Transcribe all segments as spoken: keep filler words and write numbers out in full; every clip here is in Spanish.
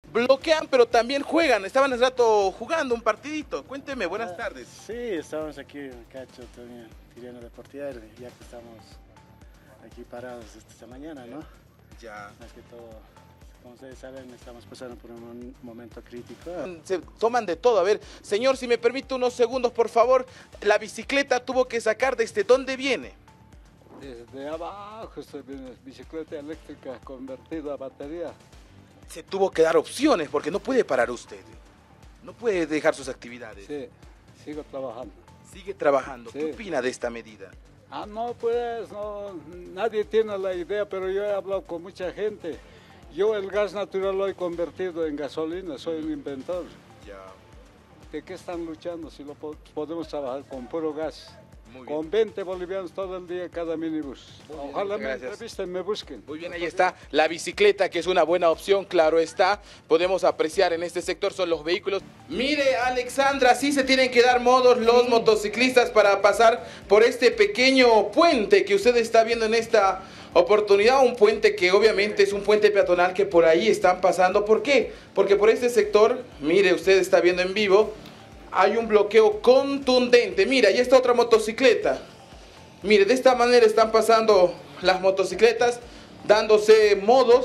bloquean, pero también juegan. Estaban hace rato jugando un partidito. Cuénteme, buenas Ah, tardes. Sí, estamos aquí en Cacho también, tirando de portero, ya que estamos aquí parados esta mañana, ¿no? Ya. Más que todo, como ustedes saben, estamos pasando por un mon- momento crítico. Se toman de todo. A ver, señor, si me permite unos segundos, por favor. La bicicleta tuvo que sacar desde dónde viene. Desde abajo estoy viendo bicicleta eléctrica convertida a batería. Se tuvo que dar opciones porque no puede parar usted. No puede dejar sus actividades. Sí, sigo trabajando. Sigue trabajando. Sí. ¿Qué opina de esta medida? Ah, no, pues, no, nadie tiene la idea, pero yo he hablado con mucha gente. Yo el gas natural lo he convertido en gasolina, soy un inventor. Ya. ¿De qué están luchando si lo po- podemos trabajar con puro gas? Muy bien. Con veinte bolivianos todo el día cada minibús. bien, Ojalá muchas me gracias. entrevisten, me busquen. Muy bien, ahí está la bicicleta, que es una buena opción, claro está. Podemos apreciar en este sector son los vehículos. Mire, Alexandra, sí se tienen que dar modos los motociclistas para pasar por este pequeño puente que usted está viendo en esta oportunidad. Un puente que obviamente es un puente peatonal que por ahí están pasando. ¿Por qué? Porque por este sector, mire, usted está viendo en vivo, hay un bloqueo contundente. Mira, ahí está otra motocicleta. Mire, de esta manera están pasando las motocicletas, dándose modos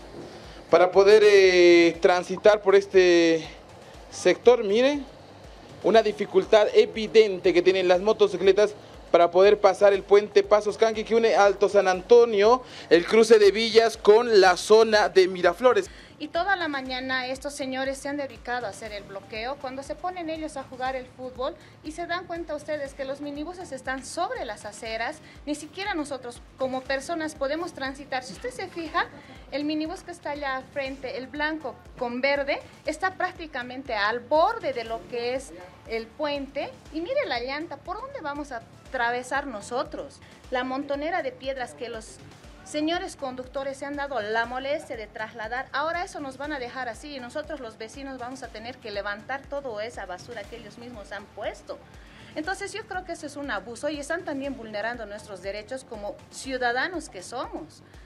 para poder eh, transitar por este sector. Mire, una dificultad evidente que tienen las motocicletas para poder pasar el puente Pasos Canqui que une Alto San Antonio, el cruce de Villas con la zona de Miraflores. Y toda la mañana estos señores se han dedicado a hacer el bloqueo cuando se ponen ellos a jugar el fútbol y se dan cuenta ustedes que los minibuses están sobre las aceras, ni siquiera nosotros como personas podemos transitar. Si usted se fija, el minibús que está allá al frente, el blanco con verde, está prácticamente al borde de lo que es el puente y mire la llanta, ¿por dónde vamos a atravesar nosotros? La montonera de piedras que los señores conductores se han dado la molestia de trasladar, ahora eso nos van a dejar así y nosotros los vecinos vamos a tener que levantar toda esa basura que ellos mismos han puesto. Entonces yo creo que eso es un abuso y están también vulnerando nuestros derechos como ciudadanos que somos.